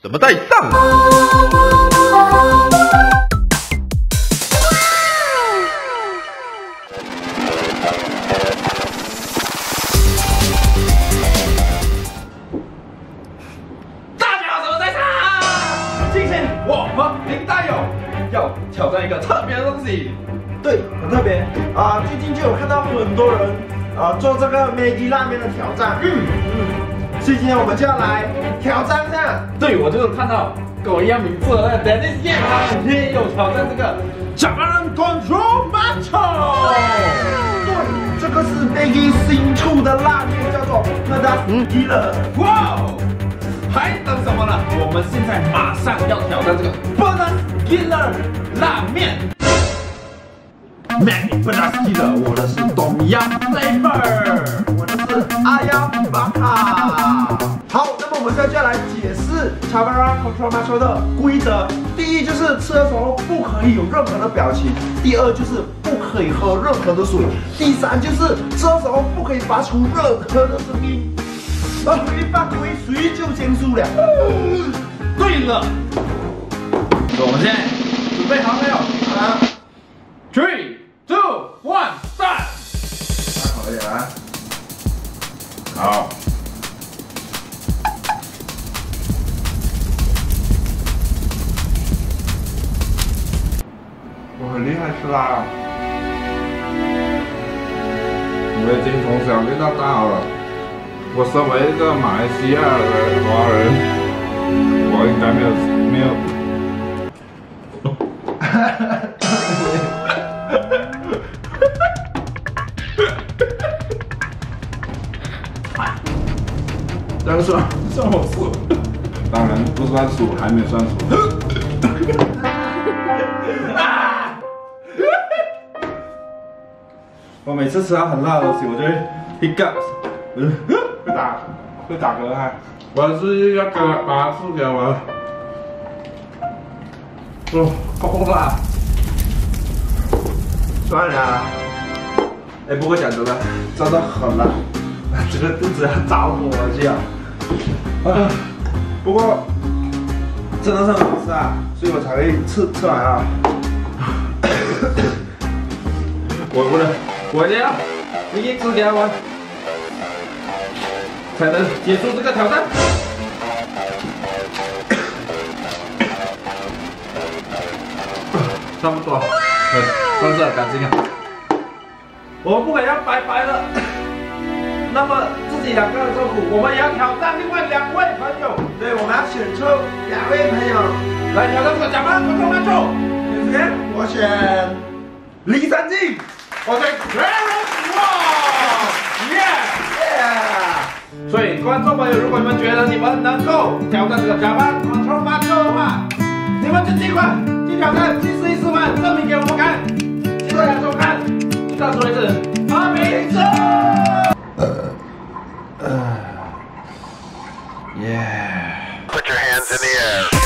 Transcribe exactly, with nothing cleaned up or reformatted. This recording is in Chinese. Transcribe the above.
怎么带上？ 大家好，我在上。今天我们林大友要挑战一个特别的东西。 对，很特别啊！最近就有看到很多人啊做这个 Maggi 拉面的挑战，嗯嗯，所以今天我们就要来挑战一下。 对，我就是看到跟我一样名字的那个 Dennis Yan， 他也有挑战这个 Javaran Control Macho。 对，这个是 Maggi 新出的拉面，叫做 Pedas Gila。 哇哦！还等什么呢？我们现在马上要挑战这个 Pedas Gila 拉面。Maggi Pedas Gila， 我的是冬阴 flavor， 我的是阿亚巴卡。好，那么我们现在就要来解释 Javaran Control Macho 的规则。第一就是吃的时候不可以有任何的表情，第二就是不可以喝任何的水，第三就是吃的时候不可以发出任何的声音。而回发回谁就结束了。 对了，我们现在准备好没有？ 好了 ，three two one start。 好一点啊。 好。 我很厉害是吧？我已经从小练到大了。我身为一个马来西亚的华人，我应该没有没有。这样算算我输？当然不算输，还没算输。我每次吃到很辣的东西，我就会 hiccup， 我就会打会打嗝哈。我是要给把它吃给我。哦，够辣。 算了。哎，不过讲真的，真的很辣，这个肚子要着火了这样。啊，不过真的是很好吃啊，所以我才会吃吃完啊。 我不能，我一定要一直给他玩，才能结束这个挑战。差不多，嗯，算是很干净啊。我们不可以要白白的，那么自己两个人受苦，我们也要挑战另外两位朋友。 对，我们要选出两位朋友来挑战这个甲方观众观众。 选谁？我选李三进。 我选 Clarence Wong， 耶！所以观众朋友，如果你们觉得你们能够挑战这个甲方 Control Macho 的话，你们就尽快去挑战，去试一试嘛，证明给我们看。谢谢大家收看，再说一次，阿明哥。 呃呃，耶。 Put your hands in the air.